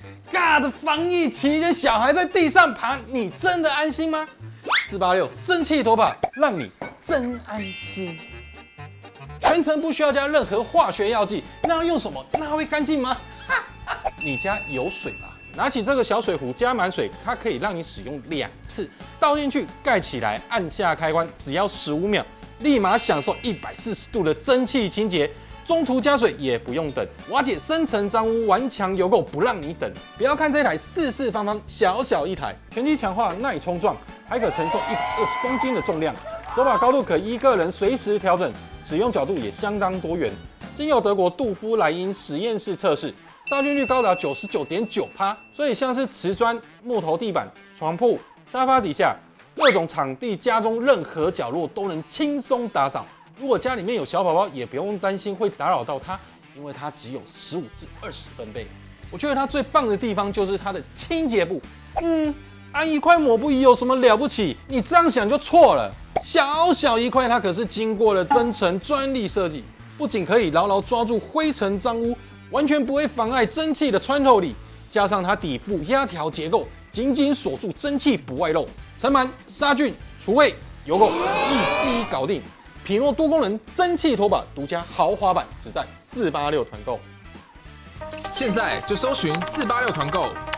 尬的防疫期间，小孩在地上爬，你真的安心吗？486蒸汽拖把，让你真安心。全程不需要加任何化学药剂，那要用什么？那会干净吗？你家有水吧？拿起这个小水壶，加满水，它可以让你使用2次。倒进去，盖起来，按下开关，只要15秒，立马享受140度的蒸汽清洁。中途加水也不用等，瓦解深层脏污、顽强油垢，不让你等。不要看这台四四方方、小小一台，全机强化、耐冲撞，还可承受120公斤的重量。手把高度可依个人随时调整，使用角度也相当多元。经由德国杜夫莱茵实验室测试，杀菌率高达99.9%，所以像是瓷砖、木头地板、床铺、沙发底下，各种场地、家中任何角落都能轻松打扫。如果家里面有小宝宝，也不用担心会打扰到他，因为它只有15至20分贝。我觉得它最棒的地方就是它的清洁布。按一块抹布有什么了不起？你这样想就错了。小小一块，它可是经过了增程专利设计，不仅可以牢牢抓住灰尘脏污，完全不会妨碍蒸汽的穿透力。加上它底部压条结构，紧紧锁住蒸汽不外漏，尘螨、杀菌、除味、油垢一机搞定。匹诺多功能蒸汽拖把独家豪华版，只在486团购。 现在就搜寻486团购，